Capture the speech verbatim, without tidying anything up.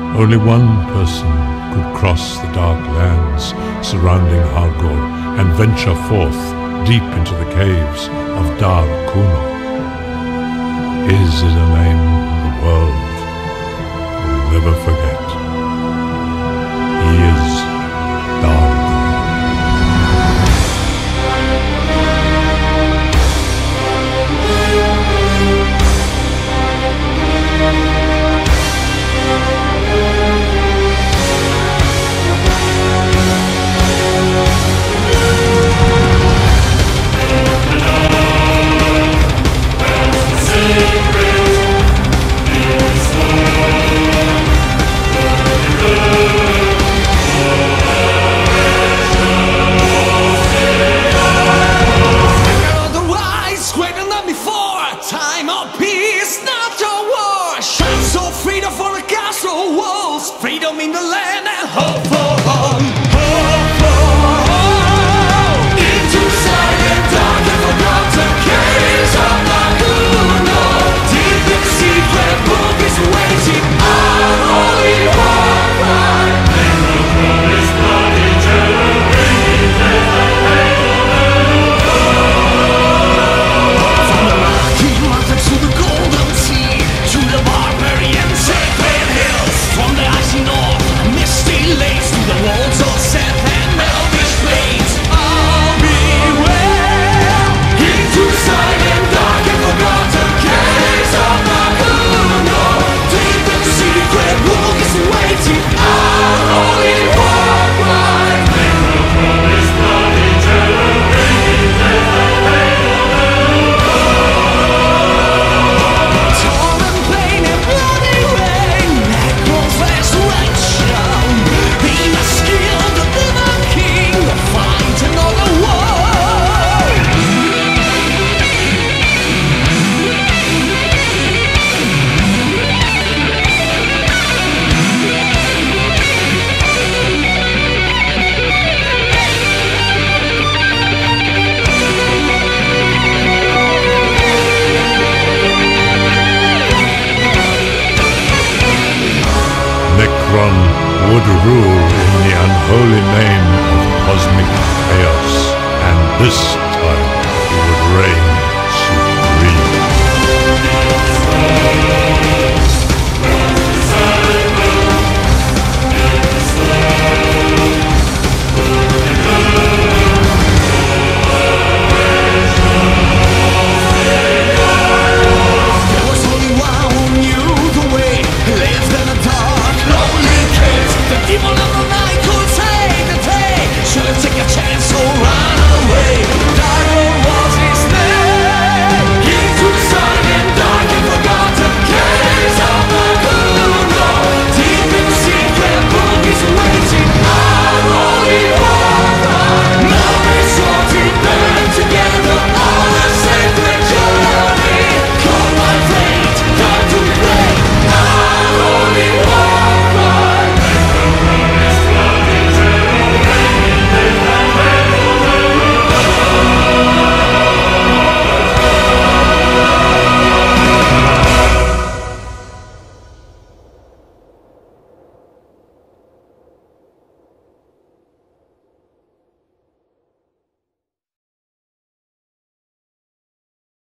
Only one person could cross the dark lands surrounding Hargol and venture forth deep into the caves of Dal Kuno. His is a name the world will never forget. He is Dal. Freedom in the land and hope for all. Hope for all. Into silent dark and forgotten caves of Laguno. Deep in the secret book is waiting our holy war cry. Never from his bloody terror ringing death and pain. From the rocky mountains to the golden sea, to the barbarian sacred hills. From the icy north, misty lakes, to the walls of Seth and Elvish plains. I'll beware. Into silent, dark and forgotten caves of Laguno. Deep in the secret book is waiting our holy war cry. Never from his bloody terror ringing death and pain. Torn and pain and bloody rain, necrons resurrection. Be my skill, the living king, fight another war. Necron would rule in the unholy name of cosmic chaos, and this